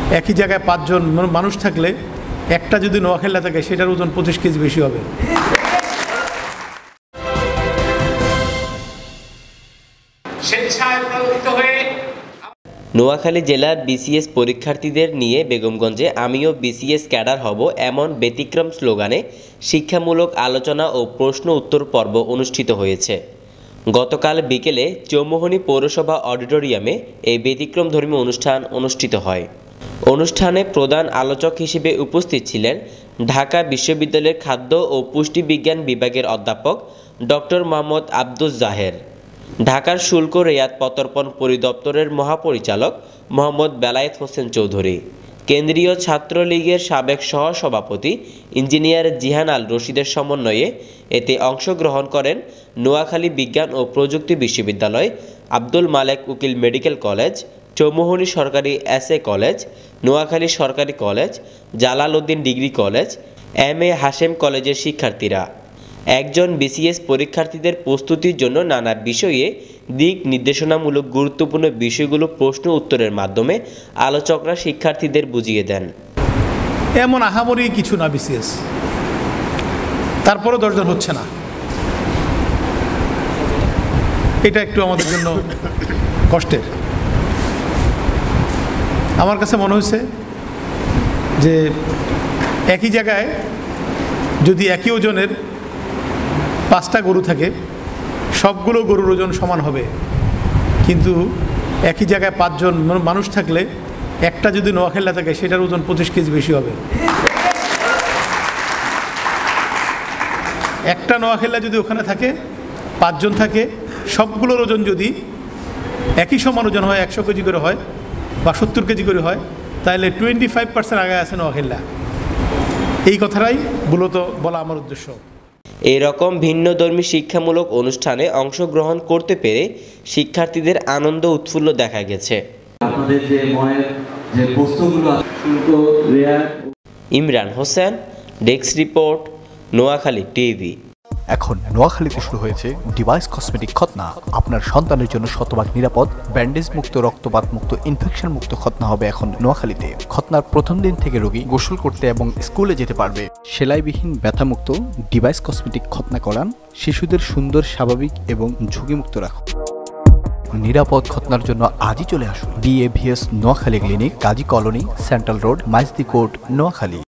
একই জায়গায় 5 জন মানুষ থাকলে একটা যদি নোয়াখালী থাকে সেটার ওজন 25 কেজি বেশি হবে। নোয়াখালী জেলার বিসিএস পরীক্ষার্থীদের নিয়ে বেগমগঞ্জে আমিও বিসিএস ক্যাডার হব এমন ব্যতিক্রম স্লোগানে শিক্ষামূলক আলোচনা ও প্রশ্ন উত্তর পর্ব অনুষ্ঠিত হয়েছে। গতকাল বিকেলে চৌমুহনী পৌরসভা অডিটোরিয়ামে এই ব্যতিক্রমধর্মী অনুষ্ঠান অনুষ্ঠিত হয়। অনুষ্ঠানে প্রধান আলোচক হিসেবে উপস্থিত ছিলেন ঢাকা বিশ্ববিদ্যালয়ের খাদ্য ও পুষ্টি বিজ্ঞান বিভাগের অধ্যাপক ডক্টর মোহাম্মদ আব্দুস জাহের, ঢাকার শুল্ক রেয়াত প্রত্যর্পণ পরিদপ্তরের মহাপরিচালক মোহাম্মদ বেলায়েত হোসেন চৌধুরী, কেন্দ্রীয় ছাত্রলীগের সাবেক সহসভাপতি ইঞ্জিনিয়ার জিহান আল রশিদের সমন্বয়ে এতে অংশগ্রহণ করেন নোয়াখালী বিজ্ঞান ও প্রযুক্তি বিশ্ববিদ্যালয়, আব্দুল মালেক উকিল মেডিকেল কলেজ, চৌমুহনী সরকারি এসএ কলেজ, নোয়াখালী সরকারি college, Jalal Uddin degree college, MA. Hashem কলেজের শিক্ষার্থীরা। একজন বিসিএস পরীক্ষার্থীদের প্রস্তুতির জন্য নানা বিষয়ে দিক নির্দেশনামূলক গুরুত্বপূর্ণ বিষয়গুলো প্রশ্ন উত্তরের মাধ্যমে আলোচকরা শিক্ষার্থীদের বুঝিয়ে দেন। এমন আহামরি কিছু না বিসিএস, তারপরও 10 জন হচ্ছে না, এটা একটু আমাদের জন্য কষ্টের। আমার কাছে মনে হয়েছে যে একই জায়গায় যদি একই ওজনের 5টা গরু থাকে, সবগুলো গরুর ওজন সমান হবে, কিন্তু একই জায়গায় 5 জন মানুষ থাকলে একটা যদি নোয়াখালী থাকে সেটার ওজন 25 কেজি বেশি হবে। একটা নোয়াখালী যদি ওখানে থাকে, 5 জন থাকে, সবগুলোর ওজন যদি একই সমান ওজন হয়, 100 কেজি করে হয় বা 70 কেজি করে হয়, তাহলে 25% আগে আছে নোয়াখালী। এই কথাটাই মূলত বলা আমার উদ্দেশ্য। এরকম ভিন্নধর্মী শিক্ষামূলক অনুষ্ঠানে অংশগ্রহণ করতে পেরে শিক্ষার্থীদের আনন্দ উৎফুল্ল দেখা গেছে। Imran Hossain, desk report, Noakhali TV. এখন নোয়াখালীতে শুরু হয়েছে ডিভাইস কসমেটিক খতনা। আপনার সন্তানের জন্য শতভাগ নিরাপদ, ব্যান্ডেজ মুক্ত, রক্তপাত মুক্ত, ইনফেকশন মুক্ত খতনা হবে এখন নোয়াখালীতে। খতনার প্রথম দিন থেকে রোগী গোসল করতে এবং স্কুলে যেতে পারবে। সেলাইবিহীন ব্যথামুক্ত ডিভাইস কসমেটিক খতনা করান। শিশুদের সুন্দর, স্বাভাবিক এবং ঝুঁকিমুক্ত রাখুন। নিরাপদ খতনার জন্য আজই চলে আসুন DAVS Noakhali clinic, Kazi colony, central road, Maijdee court, Noakhali.